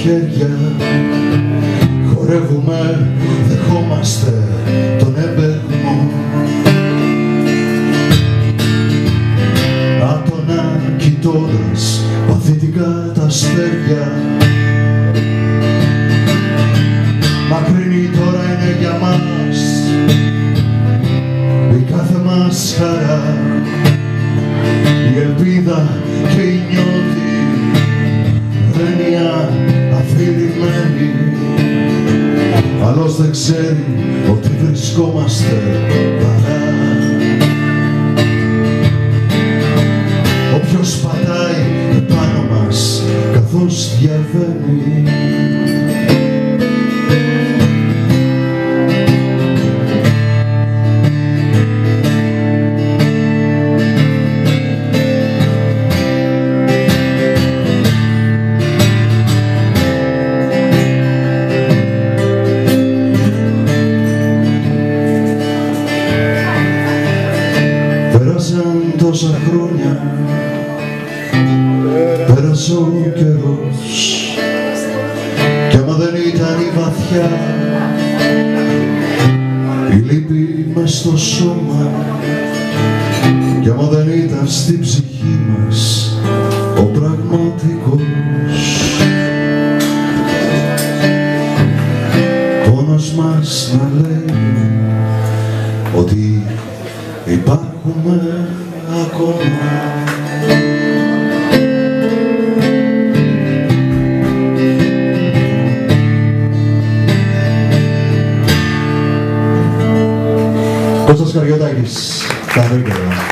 χέρια, χορεύουμε, δεχόμαστε τον έμπεγμο. Άτονα κοιτώντας παθητικά τα αστέρια, μακρινή τώρα είναι για μας η κάθε μας χαρά, η ελπίδα και η νιώτη ρένια αφηρημένη. Άλλος δεν ξέρει ότι βρισκόμαστε παρά. Όποιος πατάει επάνω μας καθώς διαβαίνει, πέρασαν τόσα χρόνια, πέρασε ο καιρός, κι άμα δεν ήταν η βαθιά η λύπη μες στο σώμα, κι άμα δεν ήταν στην ψυχή μας ο πραγματικός πόνος μας να λέει ότι υπάρχουμε ακόμα. Κώστας Καριωτάκης, τα